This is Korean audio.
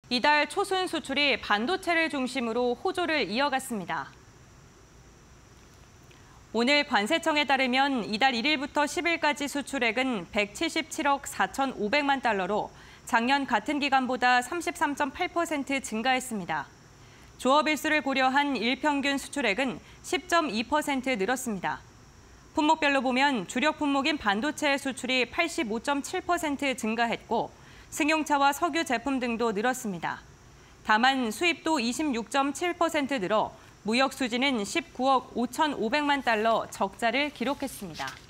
이달 초순 수출이 반도체를 중심으로 호조를 이어갔습니다. 오늘 관세청에 따르면 이달 1일부터 10일까지 수출액은 177억 4,500만 달러로 작년 같은 기간보다 33.8% 증가했습니다. 조업 일수를 고려한 일평균 수출액은 10.2% 늘었습니다. 품목별로 보면 주력 품목인 반도체 수출이 85.7% 증가했고 승용차와 석유 제품 등도 늘었습니다. 다만 수입도 26.7% 늘어 무역 수지는 19억 5,500만 달러 적자를 기록했습니다.